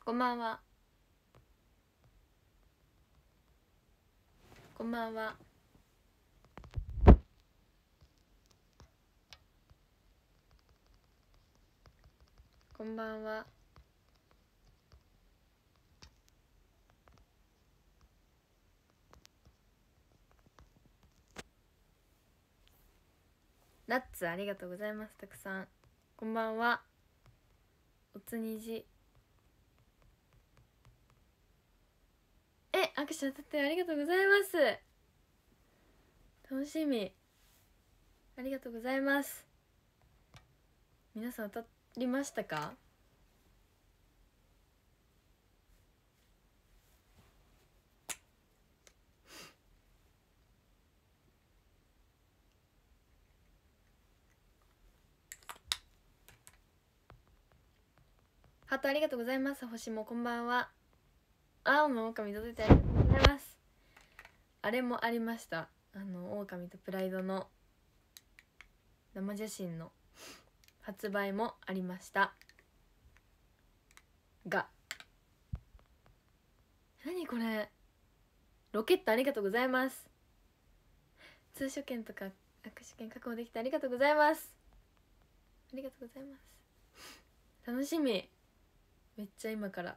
こんばんは。こんばんは。こんばんは。ナッツありがとうございます。たくさんこんばんは。おつにじ握手当たってありがとうございます。楽しみ。ありがとうございます。皆さん当たりましたか？ハートありがとうございます。星もこんばんは。青の狼届いてありがとうございます。あれもありました。狼とプライドの生写真の発売もありましたが、何これ、ロケットありがとうございます。通所券とか握手券確保できてありがとうございます。ありがとうございます。楽しみ。めっちゃ今から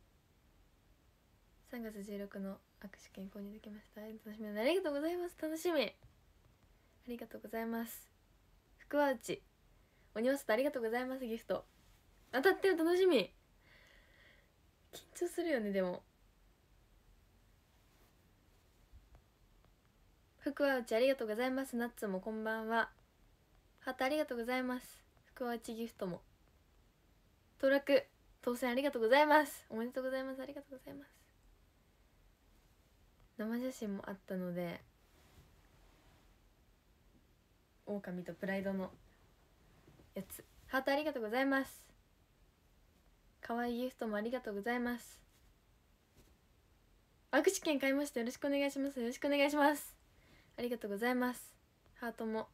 3月16の握手券購入できました。楽しみ。ありがとうございます。楽しみ。ありがとうございます。福は内鬼わせてありがとうございます。ギフト当たってる。楽しみ。緊張するよね。でも福は内ありがとうございます。ナッツもこんばんは。ハートありがとうございます。福は内ギフトも当落当選ありがとうございます。おめでとうございます。ありがとうございます。生写真もあったので、狼とプライドのやつ。ハートありがとうございます。かわいいギフトもありがとうございます。握手券買いました。よろしくお願いします。よろしくお願いします。ありがとうございます。ハートも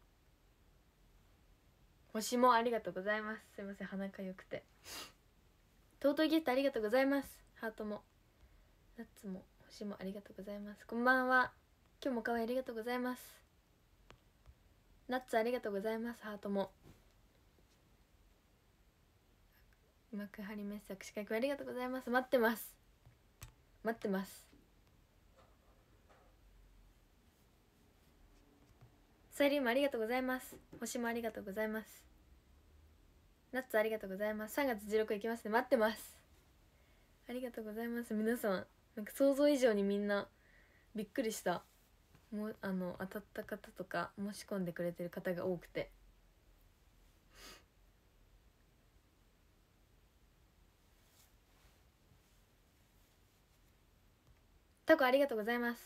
星もありがとうございます。すいません、鼻かゆくて。尊いギフトありがとうございます。ハートもナッツも星もありがとうございます。こんばんは。今日もかわいいありがとうございます。ナッツありがとうございます。ハートも幕張メッセ握手会ありがとうございます。待ってます。待ってます。サイリウムありがとうございます。星もありがとうございます。ナッツありがとうございます。3月16日行きますね。待ってます。ありがとうございます。皆さんなんか想像以上にみんなびっくりした。もう当たった方とか申し込んでくれてる方が多くて、タコありがとうございます。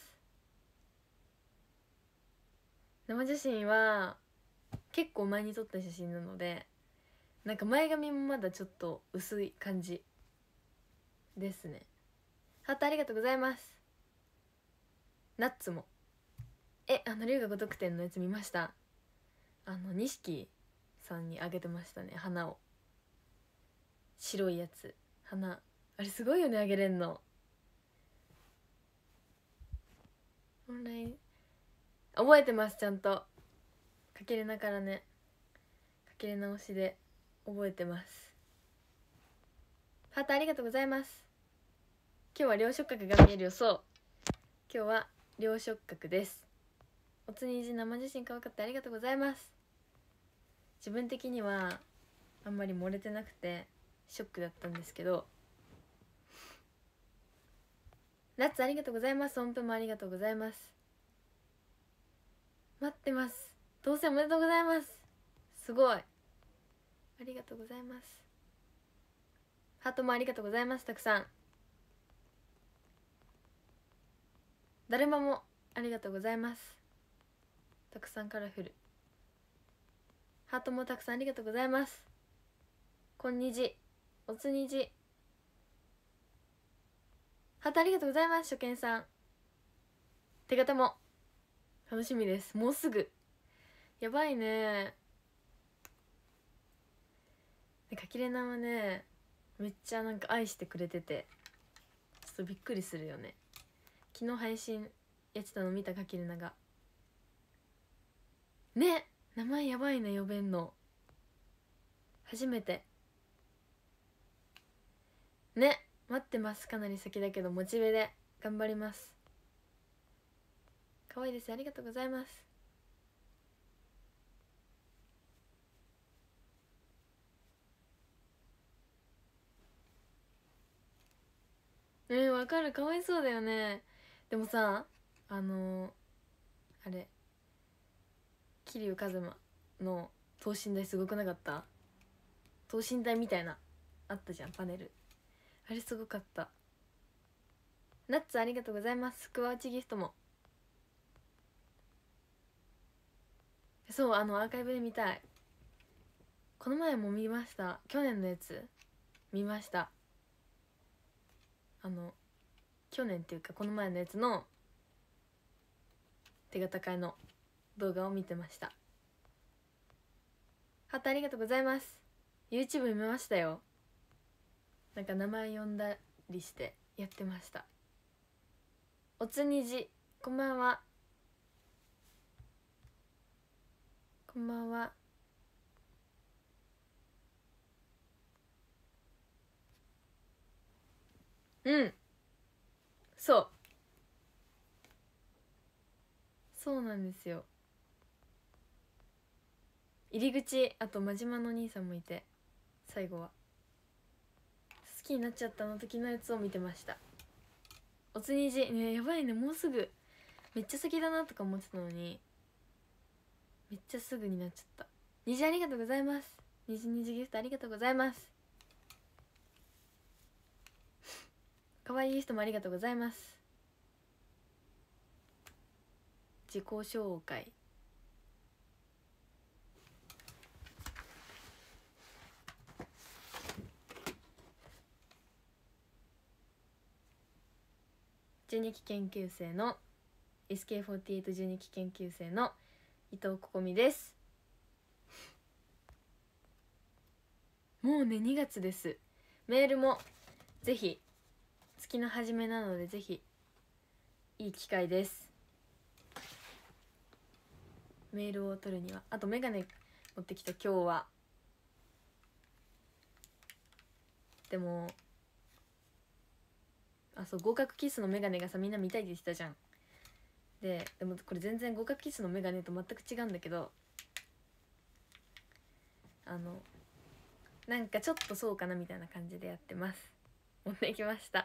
生写真は結構前に撮った写真なので、なんか前髪もまだちょっと薄い感じですね。ハートありがとうございます。ナッツも龍が如く店のやつ見ました。錦さんにあげてましたね。花を、白いやつ、花あれすごいよね、あげれんの。オンライン覚えてます。ちゃんとかけれなからね、かけれ直しで覚えてます。ハートありがとうございます。今日は両触覚が見えるよ。そう、今日は両触覚です。おつにじ生写真可愛かったありがとうございます。自分的にはあんまり漏れてなくてショックだったんですけど、ナッツありがとうございます。音符もありがとうございます。待ってます。当選おめでとうございます。すごい、ありがとうございます。ハートもありがとうございます。たくさん。だるまもありがとうございます。たくさんカラフル。ハートもたくさんありがとうございます。こんにちおつにじハートありがとうございます。初見さん手形も楽しみです。もうすぐやばいね。かきれなはねめっちゃなんか愛してくれててちょっとびっくりするよね。昨日配信やってたの見たかきるながね、名前やばいね呼べんの初めてね。待ってます。かなり先だけどモチベで頑張ります。可愛いです。ありがとうございます。わかる。かわいそうだよね。でもさあれ桐生一馬の等身大すごくなかった？等身大みたいなあったじゃんパネル。あれすごかった。ナッツありがとうございます。クワウチギフトも。そうアーカイブで見たい。この前も見ました。去年のやつ見ました。去年っていうかこの前のやつの手形会の動画を見てました。ハートありがとうございます。 YouTube 見ましたよ。なんか名前呼んだりしてやってました。おつにじこんばんは。こんばんは。そうなんですよ。入り口あと真島の兄さんもいて、最後は好きになっちゃったの時のやつを見てました。おつにじね、やばいね、もうすぐ。めっちゃ先だなとか思ってたのにめっちゃすぐになっちゃった。虹ありがとうございます。虹ギフトありがとうございます。可愛い人もありがとうございます。自己紹介。12期研究生の SK4812 期研究生の伊藤ここみです。もうね2月です。メールもぜひ、月の初めなのでぜひいい機会です。メールを取るには。あとメガネ持ってきた今日は。でもそう合格キスのメガネがさみんな見たいって言ってたじゃん。でもこれ全然合格キスのメガネと全く違うんだけど、なんかちょっとそうかなみたいな感じでやってます。持ってきました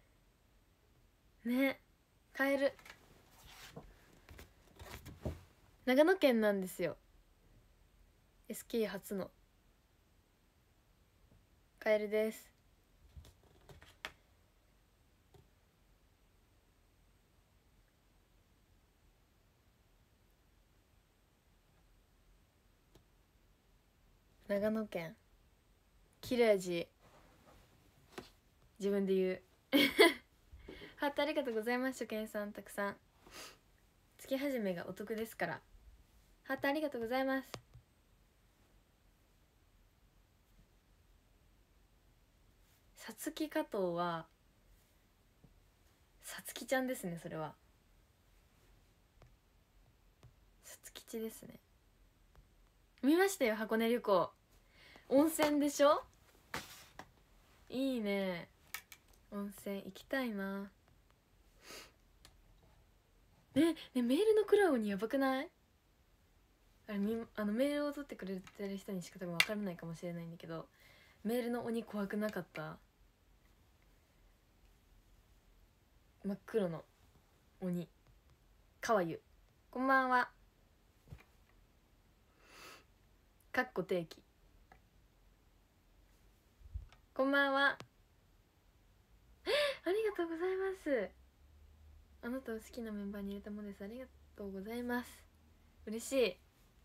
ね。カエル長野県なんですよ。 SK 初のカエルです。長野県切れ味自分で言うハートありがとうございます。初見さんたくさん。月始めがお得ですから。ハートありがとうございます。さつき加藤はさつきちゃんですね。それはさつきちですね。見ましたよ、箱根旅行。温泉でしょ。いいね、温泉行きたいな。ねメールのクラウンにやばくない？あれメールを取ってくれてる人にしか多分分からないかもしれないんだけど、メールの鬼怖くなかった？真っ黒の鬼かわゆ。こんばんは。かっこ定期。こんばんは。ありがとうございます。あなたを好きなメンバーに入れたものです。ありがとうございます。嬉しい。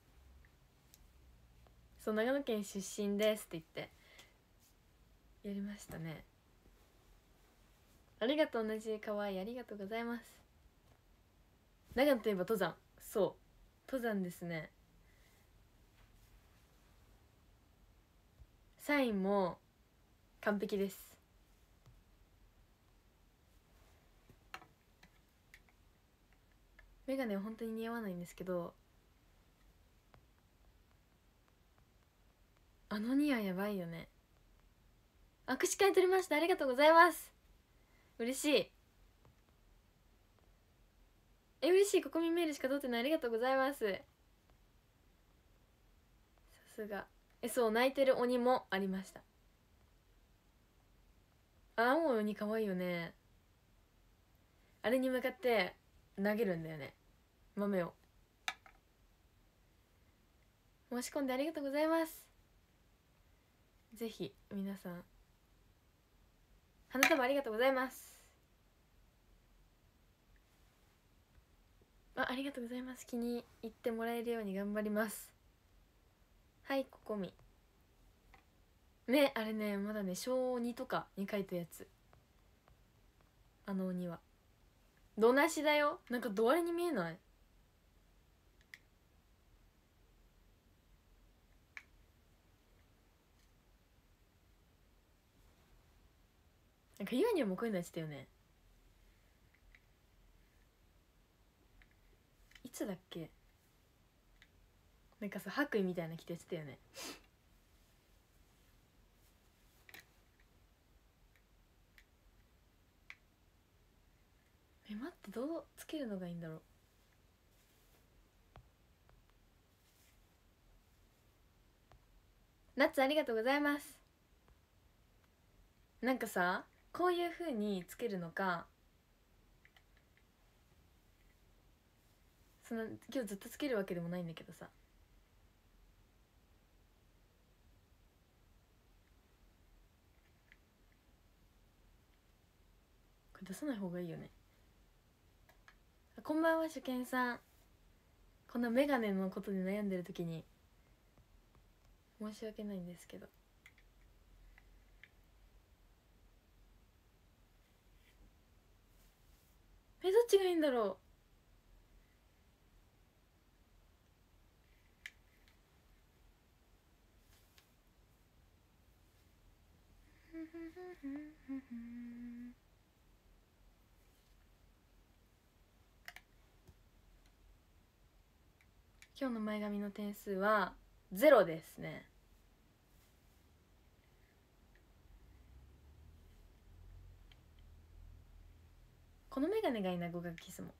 そう長野県出身ですって言ってやりましたね。ありがとう。同じ可愛いありがとうございます。長野といえば登山。そう登山ですね。サインも完璧です。メガネは本当に似合わないんですけど、あのニアやばいよね。握手会取りました、ありがとうございます。嬉しい。嬉しい。国民メールしか取ってない、ありがとうございます。さすが。そう、泣いてる鬼もありました。青い鬼かわいいよね。あれに向かって投げるんだよね、豆を。申し込んでありがとうございます。ぜひ皆さん、花束ありがとうございます。ありがとうございます。気に入ってもらえるように頑張ります。はい、ここみね、あれね、まだね、小2とかに書いたやつ。あの鬼はどなしだよ。なんかどあれに見えない？なんかゆあにはもうこういうのやってたよね。いつだっけ。なんかさ、白衣みたいな着てやってたよね。待って、どうつけるのがいいんだろう。ナッツありがとうございます。なんかさ、こういう風につけるのか、その今日ずっとつけるわけでもないんだけどさ、これ出さない方がいいよね。こんばんは、初見さん。こんなメガネのことで悩んでる時に申し訳ないんですけど、どっちがいいんだろう。今日の前髪の点数は0ですね。このメガネがいいな、合格キスも。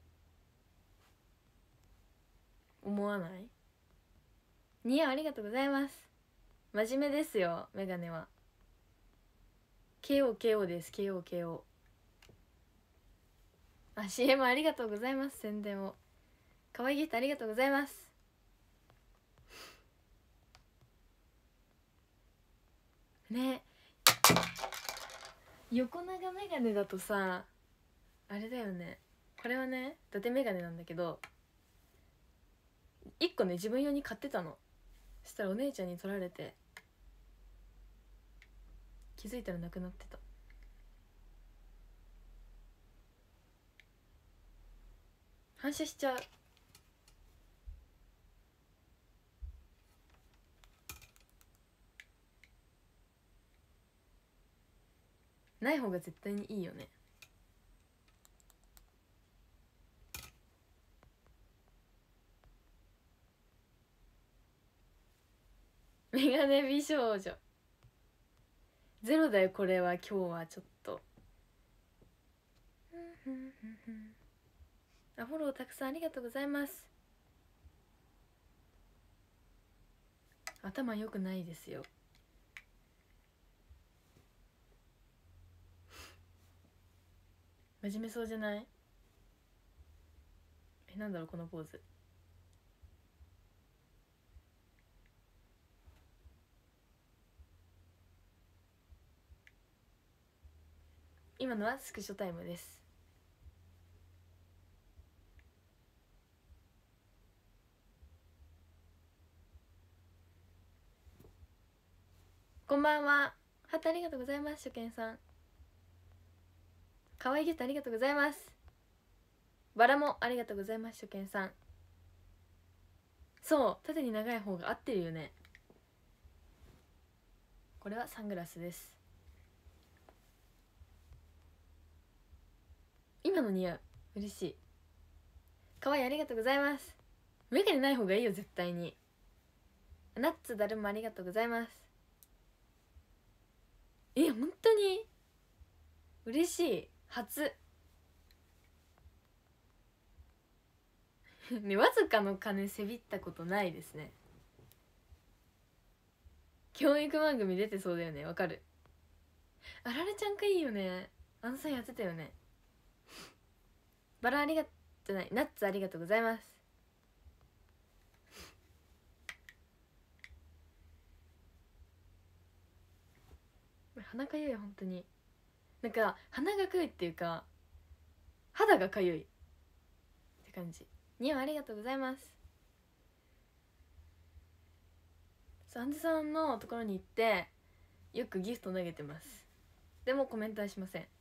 思わない？似合う、ありがとうございます。真面目ですよ、メガネは。KOKO です、KOKO。CM ありがとうございます。宣伝を。可愛いギフトありがとうございます。ね、横長メガネだとさ、あれだよね。これはね、伊達メガネなんだけど、1個ね、自分用に買ってたの。そしたらお姉ちゃんに取られて、気づいたらなくなってた。反射しちゃう。ない方が絶対にいいよね。メガネ美少女ゼロだよ、これは。今日はちょっとフォローたくさんありがとうございます。頭良くないですよ。真面目そうじゃない？なんだろうこのポーズ。今のはスクショタイムです。こんばんは。ハートありがとうございます。初見さん、可愛いギフトありがとうございます。バラもありがとうございます。初見さん、そう、縦に長い方が合ってるよね。これはサングラスです。 今の似合う。嬉しい。かわいい、ありがとうございます。メガネない方がいいよ絶対に。ナッツだるまありがとうございます。本当に嬉しい。初ね、わずかの金せびったことないですね。教育番組出てそうだよね。わかる。あられちゃんかいいよね。あのさんやってたよね。バラありがじゃない、ナッツありがとうございます。鼻かゆい、本当に。なんか鼻がかゆいっていうか肌がかゆいって感じ。にはありがとうございます。アンズさんのところに行ってよくギフト投げてます。でもコメントはしません。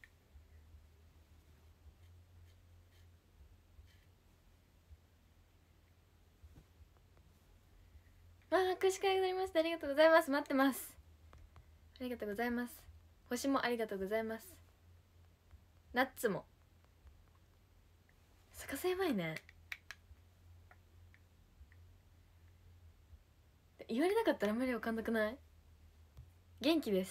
握手会がなりました。ありがとうございます。待ってます。ありがとうございます。星もありがとうございます。ナッツも逆さやばいね。言われなかったらあんまり分かんなくない？元気です。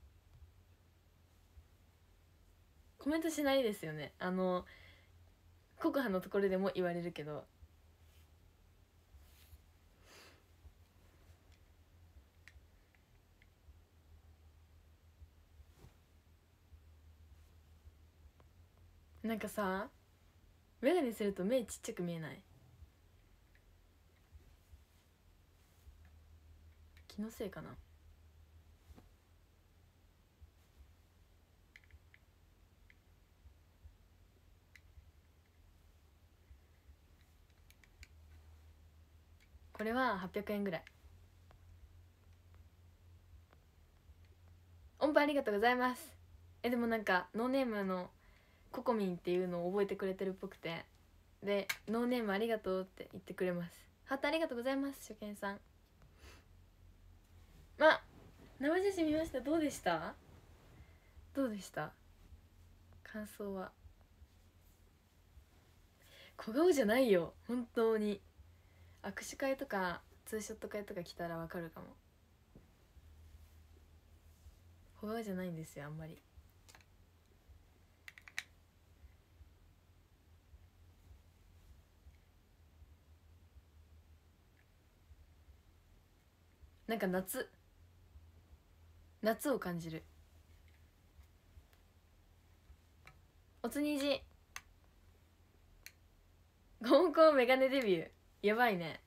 コメントしないですよね。ココハのところでも言われるけど。なんかさ、メガネすると目ちっちゃく見えない？気のせいかな。これは800円ぐらい。音符ありがとうございます。でもなんかノーネームのココミンっていうのを覚えてくれてるっぽくて、でノーネームありがとうって言ってくれます。ハートありがとうございます。初見さん。生写真見ました。どうでした？どうでした？感想は。小顔じゃないよ本当に。握手会とかツーショット会とか来たらわかるかも。小顔じゃないんですよあんまり。なんか夏を感じる。おつにじ合コンメガネデビューやばいね。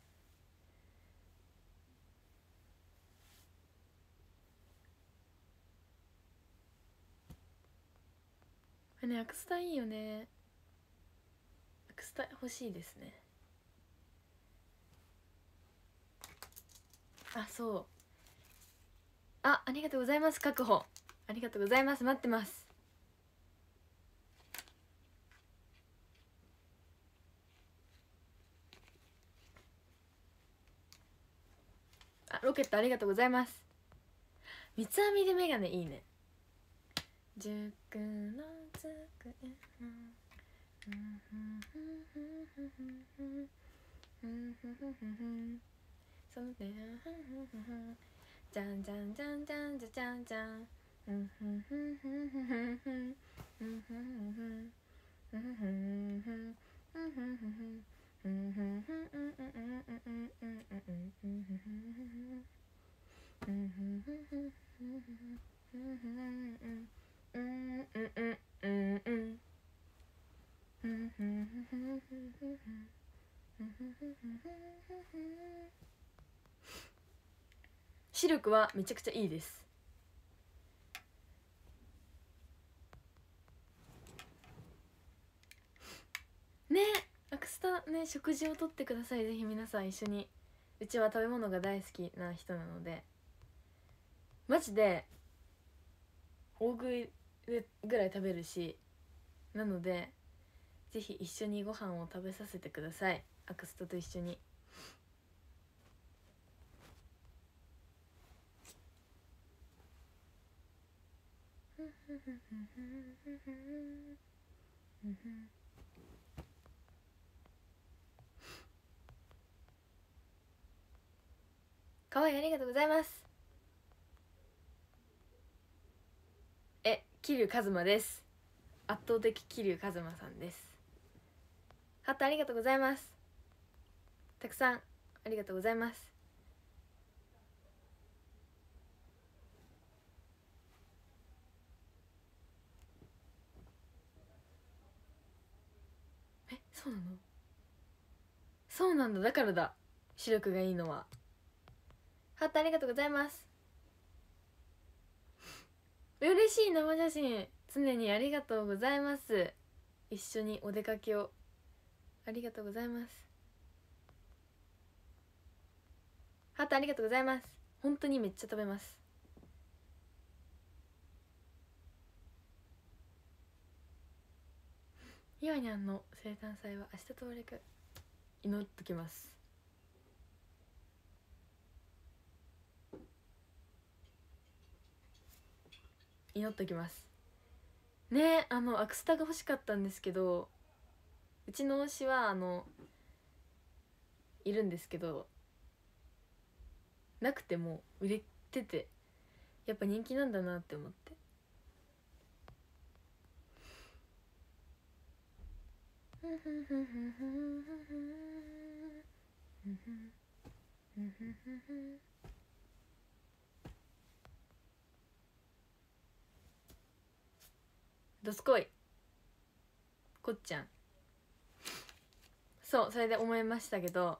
アクスタいいよね。アクスタ欲しいですね。そう。ありがとうございます。確保ありがとうございます。待ってます。ロケットありがとうございます。三つ編みでメガネいいね。塾の机のそのねじゃんじゃんじゃんじゃんじゃじゃんじゃん視力はめちゃくちゃいいです。ね、アクスタね、食事をとってください。ぜひ皆さん一緒に。うちは食べ物が大好きな人なので、マジで大食いぐらい食べるし、なのでぜひ一緒にご飯を食べさせてください。アクスタと一緒に。 かわいい、ありがとうございます。桐生一馬です。圧倒的桐生一馬さんです。ハートありがとうございます。たくさんありがとうございます。そうなの？そうなんだ、だからだ、視力がいいのは。ハートありがとうございます。嬉しい生写真常にありがとうございます。一緒にお出かけをありがとうございます。ハートありがとうございます。本当にめっちゃ食べます。ゆあにゃんの生誕祭は明日到来、祈っときます。祈っときますね。アクスタが欲しかったんですけど、うちの推しはいるんですけど、なくても売れてて、やっぱ人気なんだなって思って。どすこいこっちゃん。そう、それで思いましたけど、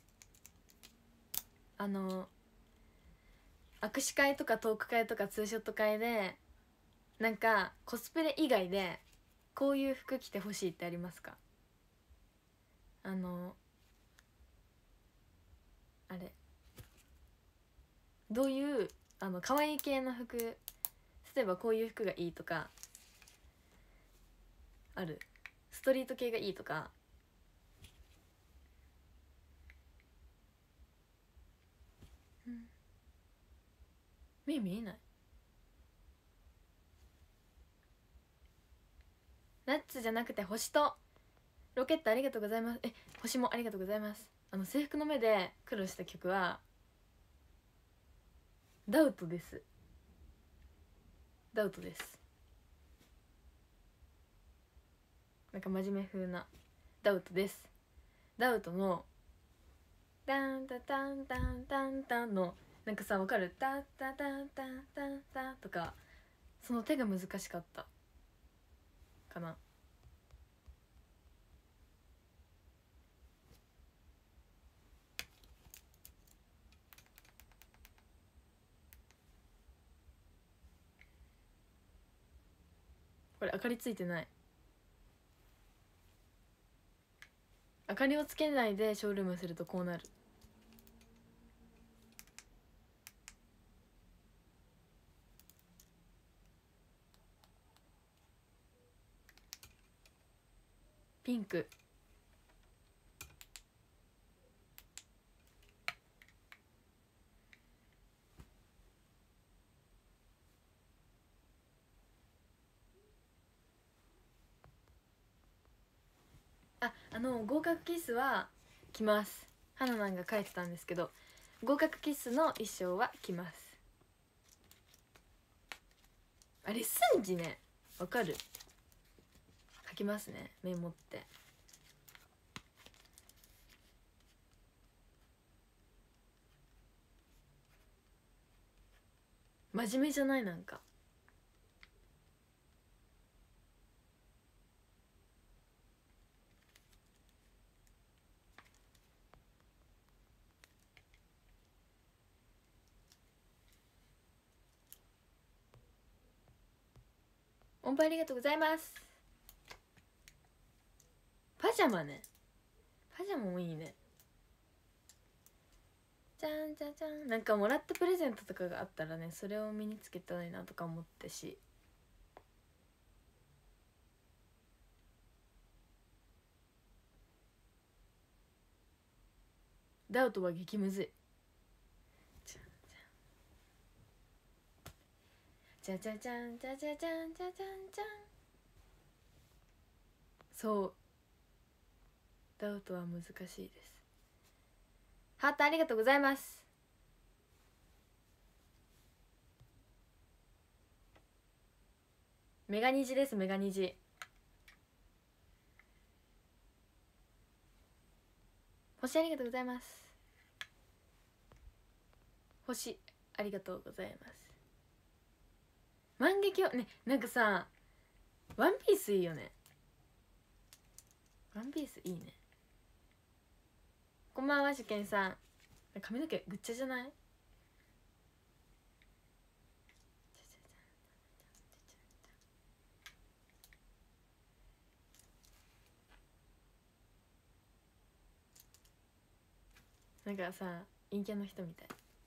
握手会とかトーク会とかツーショット会で、なんかコスプレ以外でこういう服着てほしいってありますか？あれどういう可愛い系の服、例えばこういう服がいいとかある？ストリート系がいいとか。目見えない。ナッツじゃなくて星とロケットありがとうございます。星もありがとうございます。制服の目で苦労した曲はダウトです。ダウトです。なんか真面目風なダウトです。ダウトのタンタタンタンタンタンのなんかさ、わかる？タタタンタンタンタンとか、その手が難しかったかな。これ明かりついてない。明かりをつけないでショールームするとこうなる。ピンク。合格キッスは着ます。花なんが書いてたんですけど、合格キッスの衣装は着ます。あれ寸時ね、わかる？書きますね、メモって。真面目じゃない？なんか音符ありがとうございます。パジャマね、パジャマもいいね。じゃんじゃじゃん。なんかもらったプレゼントとかがあったらね、それを身につけたいなとか思ってし。ダウトは激ムズい。じゃじゃじゃんじゃじゃじゃんじゃじゃんじゃん。 そうダウトは難しいです。ハートありがとうございます。メガ虹です。メガ虹星ありがとうございます。星ありがとうございます。万華鏡ね、なんかさワンピースいいよね。ワンピースいいね。こんばんは、しゅけんさん。髪の毛ぐっちゃじゃない？なんかさ陰キャの人みたい。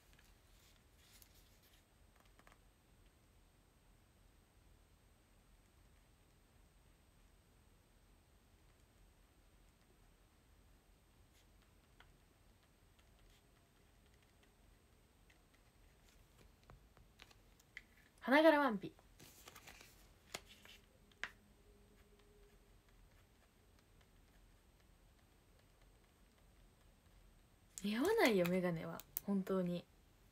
花柄ワンピ似合わないよメガネは本当に。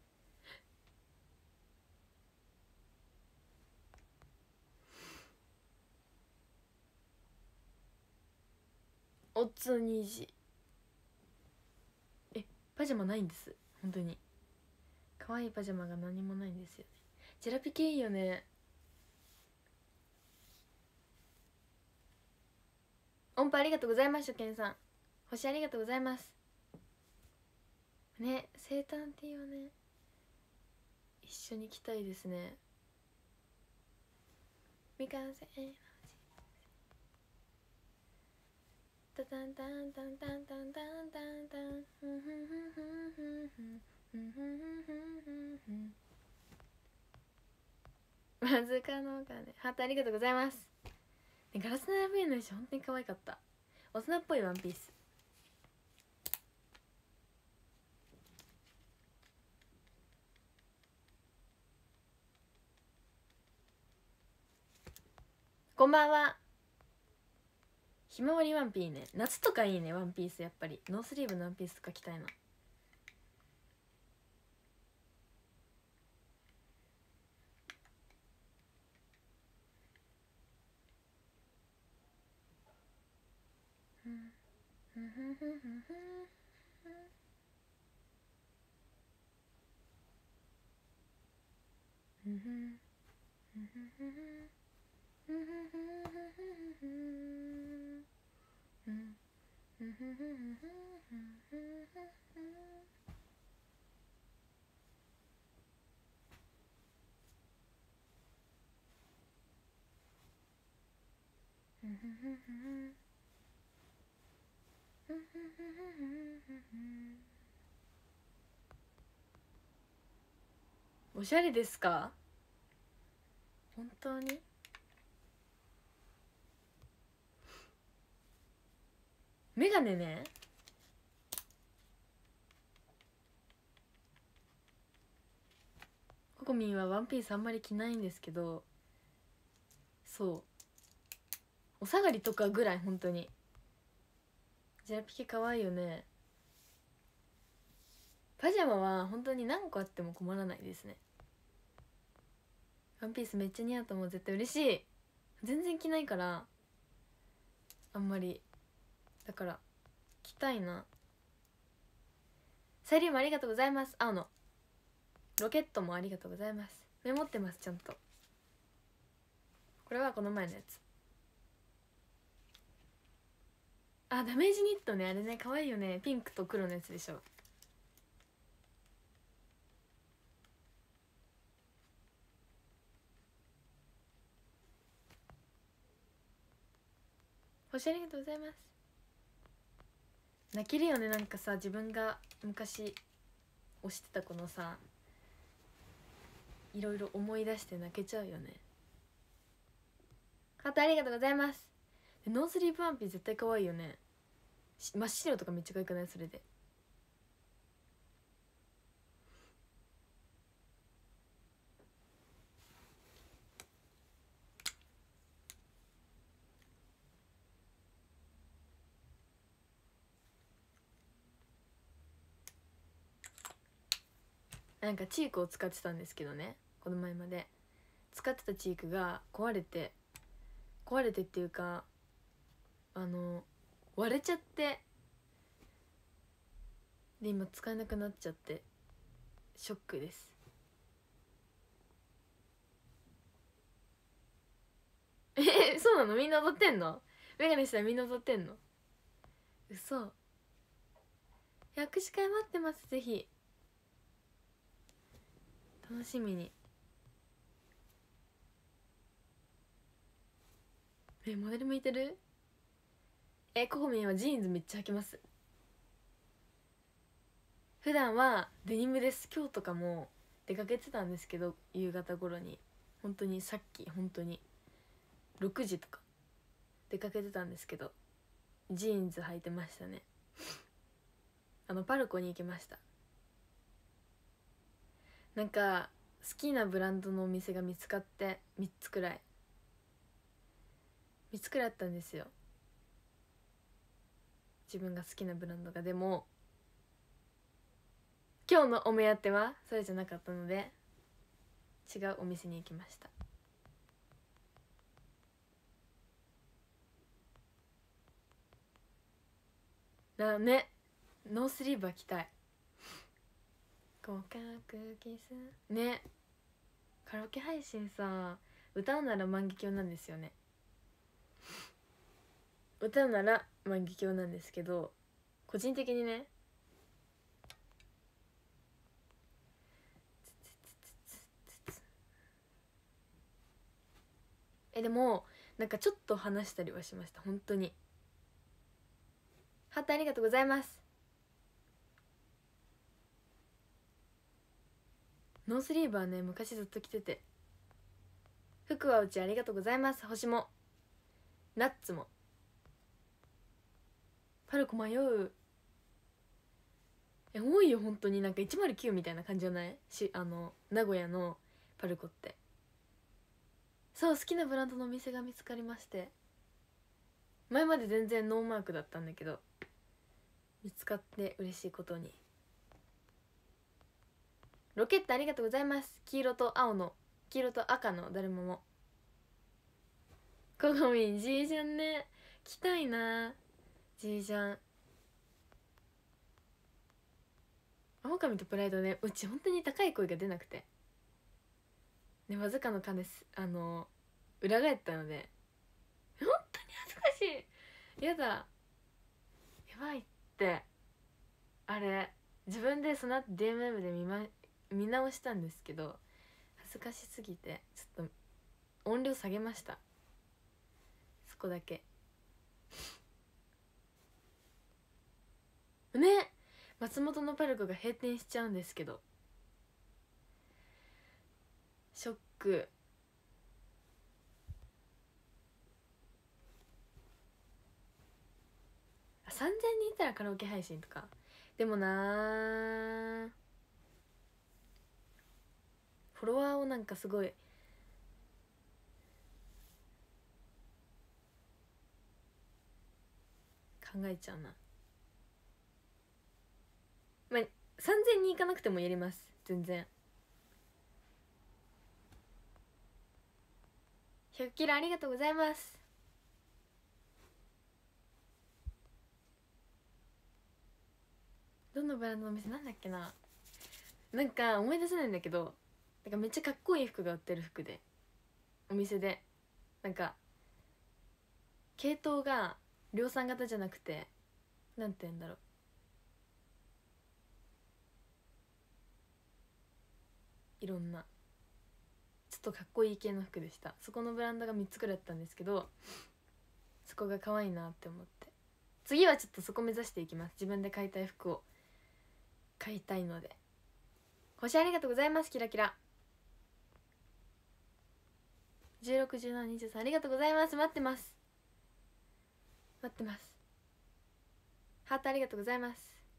おつにじパジャマないんです。本当に可愛いパジャマが何もないんですよね。ジェラピケいいよね。音符ありがとうございます。初見さん星ありがとうございますね。生誕っていうね一緒に来たいですね。未完成タタンタンタンタンタンタンタンタンふんふんふんふんふんふんふんふんふんふんわずかのかね。ハートありがとうございます。ガラスのラブの衣装本当に可愛かった。大人っぽいワンピース。こんばんは。ひまわりワンピーね。夏とかいいね。ワンピースやっぱりノースリーブのワンピースとか着たいな。おしゃれですか？本当に？メガネね。ココミンはワンピースあんまり着ないんですけど、そうお下がりとかぐらい。本当にジェラピケ可愛いよね。パジャマは本当に何個あっても困らないですね。ワンピースめっちゃ似合うと思う。絶対嬉しい。全然着ないからあんまり。だから着たいな。サイリウムありがとうございます。青のロケットもありがとうございます。メモってますちゃんと。これはこの前のやつ。あ、ダメージニットね。あれね可愛いよね。ピンクと黒のやつでしょ。星ありがとうございます。泣けるよね。なんかさ自分が昔推してた子のさいろいろ思い出して泣けちゃうよね。ハートありがとうございます。ノースリーブワンピー絶対可愛いよね。真っ白とかめっちゃ可愛くない？それでなんかチークを使ってたんですけどね、この前まで使ってたチークが壊れてっていうか割れちゃって、で今使えなくなっちゃってショックです。そうなの？みんな踊ってんの？メガネしたらみんな踊ってんの？嘘。握手会待ってます。ぜひ楽しみに。モデル向いてる？ココミンはジーンズめっちゃ履きます。普段はデニムです。今日とかも出かけてたんですけど、夕方頃に本当にさっき本当に6時とか出かけてたんですけど、ジーンズ履いてましたね。パルコに行きました。なんか好きなブランドのお店が見つかって、3つくらいあったんですよ、自分が好きなブランドが。でも今日のお目当てはそれじゃなかったので、違うお店に行きました。だね、ノースリーブは着たい。合格キスね。カラオケ配信さ、歌うなら万華鏡なんですよね。歌うなら万華鏡なんですけど、個人的にね、でもなんかちょっと話したりはしました。本当にハートありがとうございます。ノースリーブはね、昔ずっと着てて。服はうちありがとうございます。星もナッツも。パルコ迷う。多いよ本当に。なんか109みたいな感じじゃない名古屋のパルコって。そう、好きなブランドのお店が見つかりまして、前まで全然ノーマークだったんだけど見つかって嬉しいことに。ロケットありがとうございます。黄色と赤のだるまも。ココミン、ジージャンね、着たいな。ジージャン、狼とプライドね、うち本当に高い声が出なくてね、わずかの勘です。裏返ったので本当に恥ずかしい。やだ、やばいって。あれ自分でその後 DMM で見直したんですけど、恥ずかしすぎてちょっと音量下げました。そこだけね。松本のパルコが閉店しちゃうんですけど、ショック。3000人いたらカラオケ配信とか。でもな、フォロワーをなんかすごい考えちゃうな。まあ3000人いかなくてもやります、全然。100キロありがとうございます。どのブランドのお店なんだっけな、なんか思い出せないんだけど、なんかめっちゃかっこいい服が売ってる服で、お店でなんか系統が量産型じゃなくて、なんて言うんだろう、いろんなちょっとかっこいい系の服でした。そこのブランドが3つくらいあったんですけど、そこが可愛いなって思って、次はちょっとそこ目指していきます。自分で買いたい服を買いたいので。星ありがとうございます。キラキラ161723ありがとうございます。待ってます。ハートありがとうございます。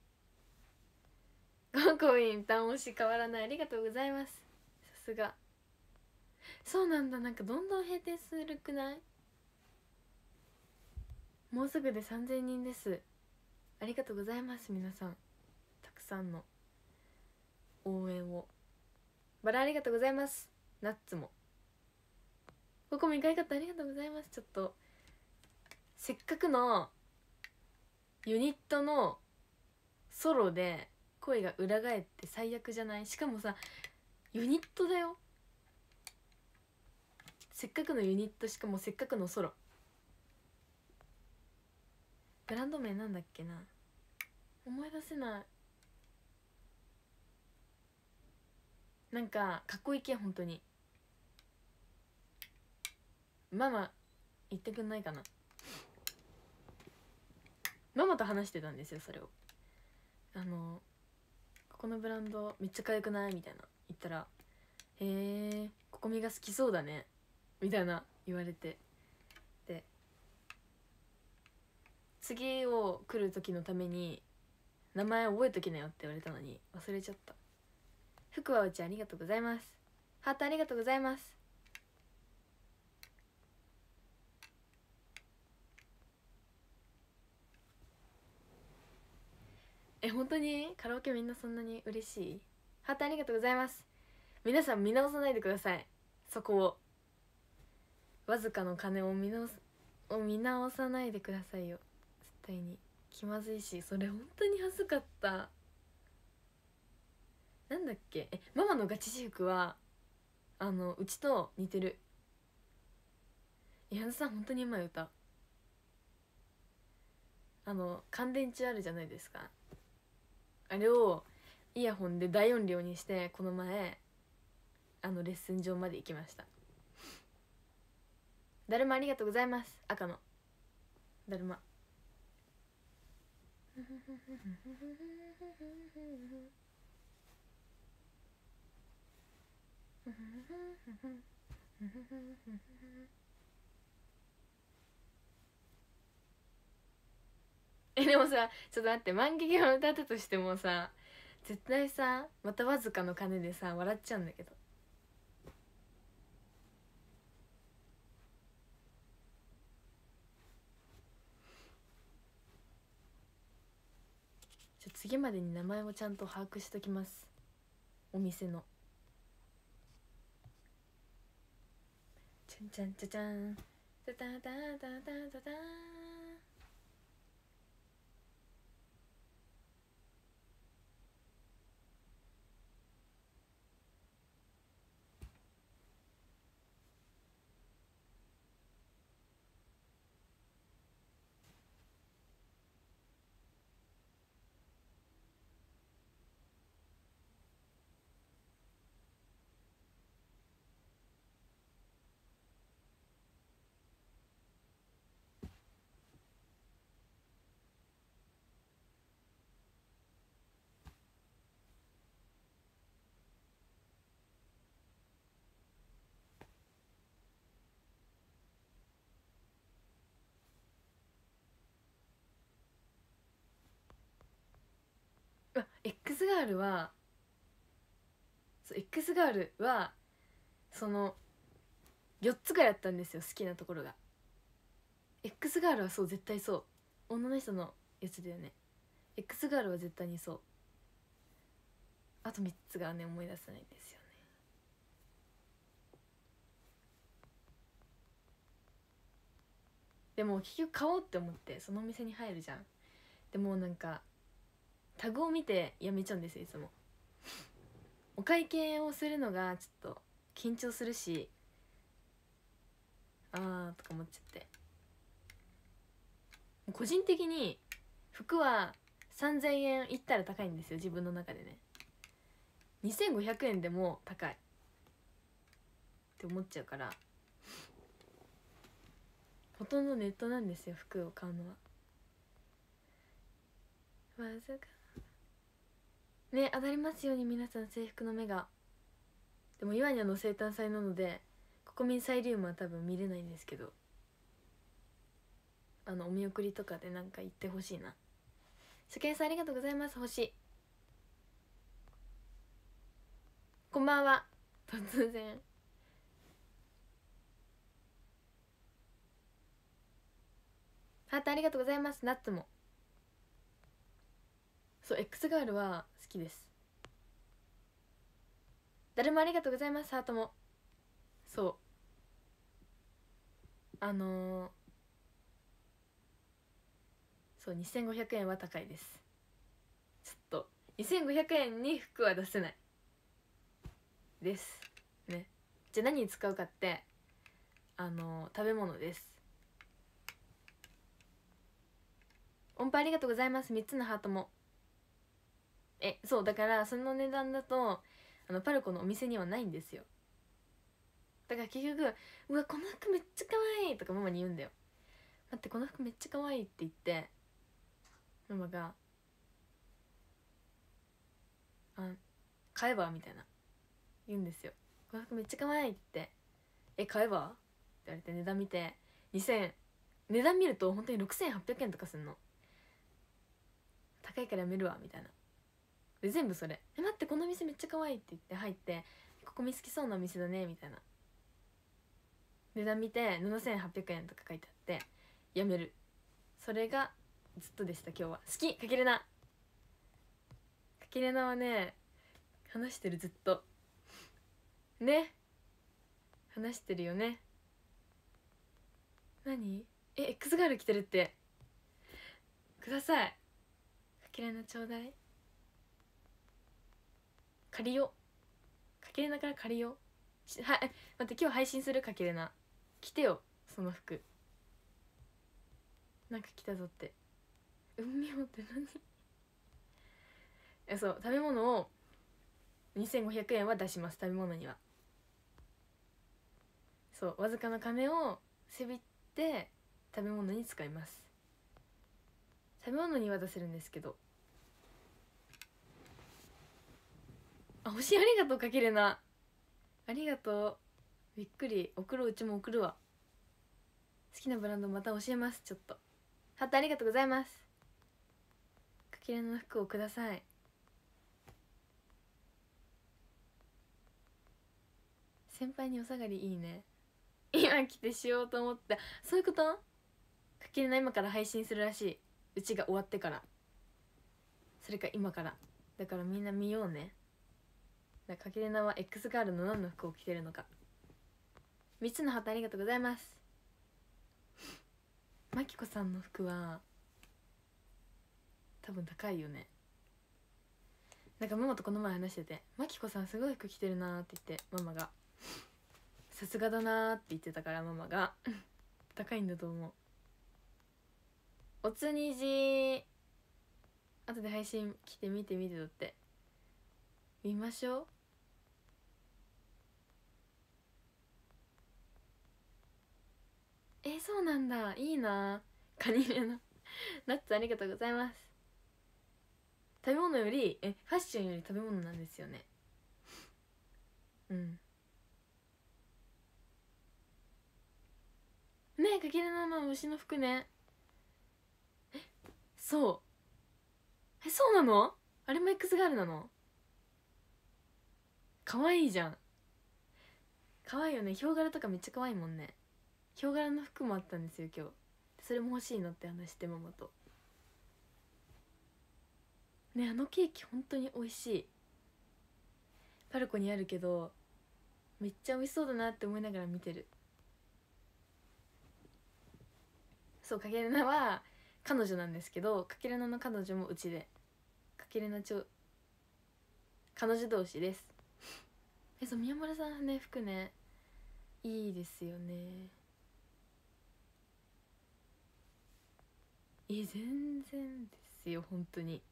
ゴンコイン単押し変わらない。ありがとうございます。さすが。そうなんだ。なんかどんどん閉店するくない？もうすぐで3000人です。ありがとうございます皆さん、たくさんの応援を。バラありがとうございます。ナッツもここも意外かった、ありがとうございます。ちょっとせっかくのユニットのソロで声が裏返って最悪じゃない？しかもさユニットだよ、せっかくのユニット、しかもせっかくのソロ。ブランド名なんだっけな、思い出せない。なんかかっこいい系、本当に。ママ言ってくんないかな。ママと話してたんですよ、それを。ここのブランドめっちゃ可愛くないみたいな言ったら、へえここみが好きそうだねみたいな言われて、で次を来る時のために名前覚えときなよって言われたのに忘れちゃった。福はうちありがとうございます。ハートありがとうございます。本当にカラオケみんなそんなに嬉しい？ハートありがとうございます。皆さん見直さないでください、そこを。わずかの金を見直さないでくださいよ、絶対に。気まずいし、それ本当に恥ずかった。なんだっけ、ママのガチ私服はうちと似てる。矢野さん本当にうまい歌。乾電池あるじゃないですか、あれをイヤホンで大音量にしてこの前レッスン場まで行きました。だるまありがとうございます。赤のだるまでもさちょっと待って、万劇を歌ったとしてもさ絶対さまたわずかの金でさ笑っちゃうんだけど。次までに名前をちゃんと把握しときます、お店の。ちゃんちゃんちゃちゃんタタタタタタタ。X ガールはX ガールはその4つぐらいあったんですよ、好きなところが。 X ガールはそう絶対そう、女の人のやつだよね。 X ガールは絶対にそう。あと3つがね思い出せないんですよね。でも結局買おうって思ってそのお店に入るじゃん。でもなんかタグを見てやめちゃうんですよ、いつも。お会計をするのがちょっと緊張するし、とか思っちゃって。個人的に服は3000円いったら高いんですよ、自分の中でね。2500円でも高いって思っちゃうから、ほとんどネットなんですよ、服を買うのは。わずかね、当たりますように皆さん、制服の目が。でもイワニャの生誕祭なので国民サイリウムは多分見れないんですけど、お見送りとかでなんか言ってほしいな。初見さんありがとうございます。星こんばんは。突然ハートありがとうございます。ナッツもそう、 X ガールは好きです。 誰もありがとうございます。ハートもそうそう2500円は高いです。ちょっと2500円に服は出せないですね。じゃあ何に使うかって食べ物です。音符ありがとうございます。3つのハートも。そうだからその値段だとパルコのお店にはないんですよ。だから結局「うわこの服めっちゃ可愛い」とかママに言うんだよ。待ってこの服めっちゃ可愛いって言ってママが「買えば?」みたいな言うんですよ。この服めっちゃ可愛いって言って買えば?」って言われて値段見て2000値段見ると本当に6800円とかすんの。高いからやめるわみたいな。で全部それ「待ってこの店めっちゃ可愛い」って言って入って「ここ見つけそうなお店だね」みたいな値段見て7800円とか書いてあってやめる。それがずっとでした。今日は好きかけるな。かけるなはね話してるずっとね話してるよね。何X ガール来てるってください。かけるなちょうだい。借りよかけるなから借りよ待って今日配信する。かけるな着てよその服。なんか来たぞって。海をって何そう食べ物を2500円は出します。食べ物にはそうわずかな金をせびって食べ物に使います。食べ物には出せるんですけど。星ありがとうかけるな。ありがとう。びっくり。送ろう。うちも送るわ。好きなブランドまた教えます。ちょっとハートありがとうございます。かけるの服をください。先輩にお下がりいいね。今来てしようと思った。そういうこと？かけるな今から配信するらしい。うちが終わってからそれか今からだからみんな見ようね。かけるなは X ガールの何の服を着てるのか。3つのハートありがとうございます。まきこさんの服は多分高いよね。なんかママとこの前話してて「まきこさんすごい服着てるな」って言ってママが「さすがだな」って言ってたからママが高いんだと思う。おつにじ後で配信来て見てみてだって見ましょう。そうなんだいいな。カニレナナッツありがとうございます。食べ物よりファッションより食べ物なんですよね。ねえかけるなの牛の服ね。そうなの？あれも X ガールなの？かわいいじゃん。かわいいよね。ヒョウ柄とかめっちゃかわいいもんね。ヒョウ柄の服もあったんですよ今日。それも欲しいのって話してママとね。あのケーキ本当に美味しい。パルコにあるけどめっちゃ美味しそうだなって思いながら見てる。そうかけるなは彼女なんですけどかけるなの彼女もうちでかけるな彼女同士です。そう宮村さんね服ねいいですよね。全然ですよ本当に。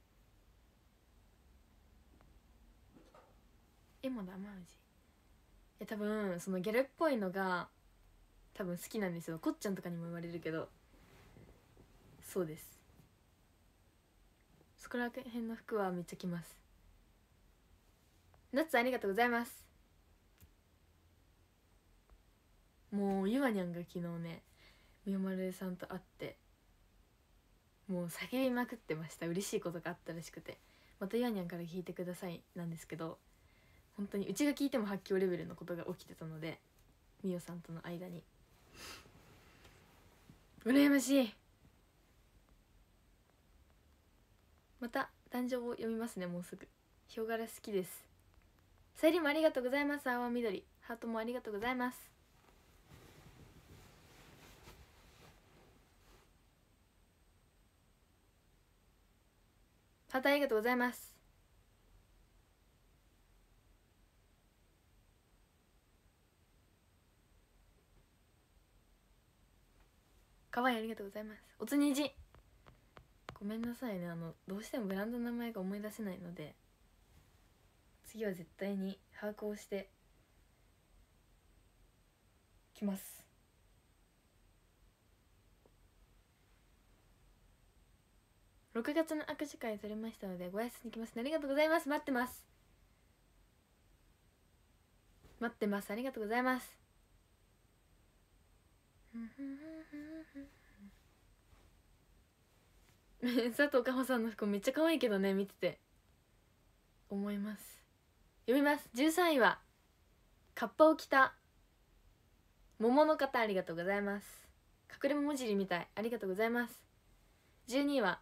まだマジ多分そのギャルっぽいのが多分好きなんですよ。こっちゃんとかにも言われるけどそうです。そこら辺の服はめっちゃ着ます。ナッツありがとうございます。もうゆわにゃんが昨日ねみよまるさんと会ってもう叫びまくってました。嬉しいことがあったらしくてまたゆわにゃんから聞いてくださいなんですけど本当にうちが聞いても発狂レベルのことが起きてたのでみよさんとの間に羨ましい。また誕生を読みますねもうすぐ。ヒョウ柄好きです。 さゆりもありがとうございます。青緑ハートもありがとうございます。ハートありがとうございます。かわいいありがとうございます。おつにじごめんなさいね、どうしてもブランドの名前が思い出せないので次は絶対に把握をしてきます。6月の握手会取れましたのでご挨拶に来ますね。ありがとうございます。待ってます。待ってます。ありがとうございます。佐藤かほさんの服めっちゃ可愛いけどね、見てて思います。読みます。13位はカッパを着た桃の方、ありがとうございます。隠れ桃尻みたい、ありがとうございます。12位は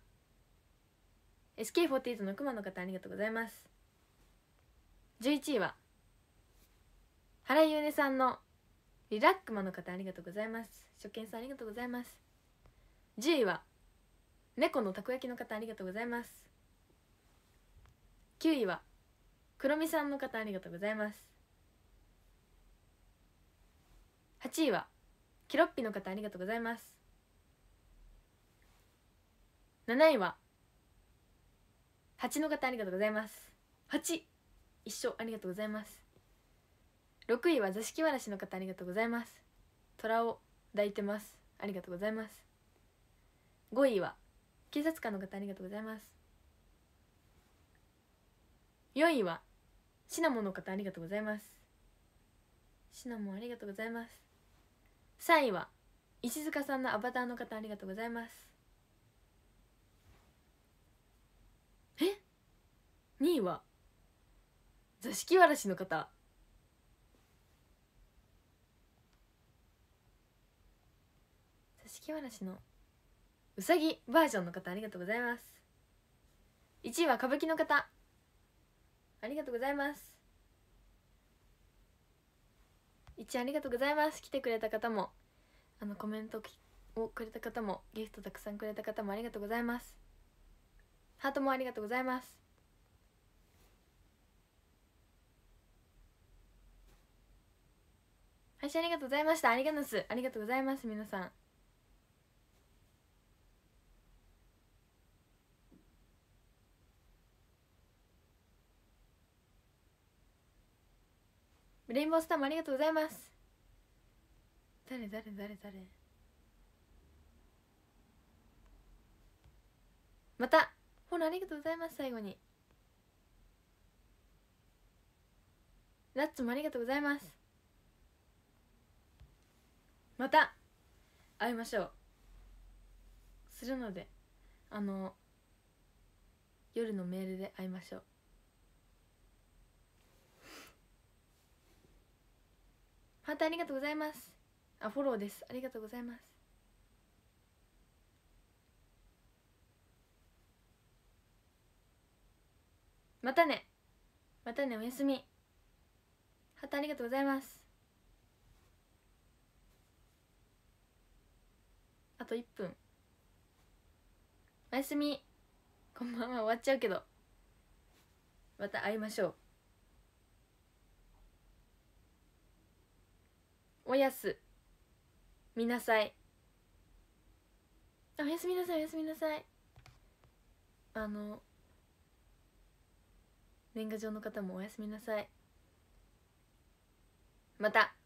SK48 の熊の方、ありがとうございます。11位は原ゆうねさんのリラックマの方、ありがとうございます。初見さんありがとうございます。10位は猫のたこ焼きの方、ありがとうございます。9位は黒みさんの方、ありがとうございます。8位はケロッピの方、ありがとうございます。7位は8の方、ありがとうございます。8一緒、ありがとうございます。6位は座敷わらしの方、ありがとうございます。虎を抱いてます、ありがとうございます。5位は警察官の方、ありがとうございます。4位はシナモンの方、ありがとうございます。シナモンありがとうございます。3位は石塚さんのアバターの方、ありがとうございます。2位は座敷わらしの方、座敷わらしのうさぎバージョンの方、ありがとうございます。1位は歌舞伎の方、ありがとうございます。1位ありがとうございます。来てくれた方もコメントをくれた方もギフトたくさんくれた方もありがとうございます。ハートもありがとうございます。配信ありがとうございました。ありがとうございます。皆さんレインボースターもありがとうございます。誰またフォローありがとうございます。最後にナッツもありがとうございます。また会いましょうするので夜のメールで会いましょう。ハートありがとうございます。フォローです。ありがとうございます。またねおやすみ。ハートありがとうございます。あと1分。おやすみ。こんばんは。終わっちゃうけどまた会いましょう。おやすみなさい。おやすみなさい。おやすみなさい。年賀状の方もおやすみなさい。また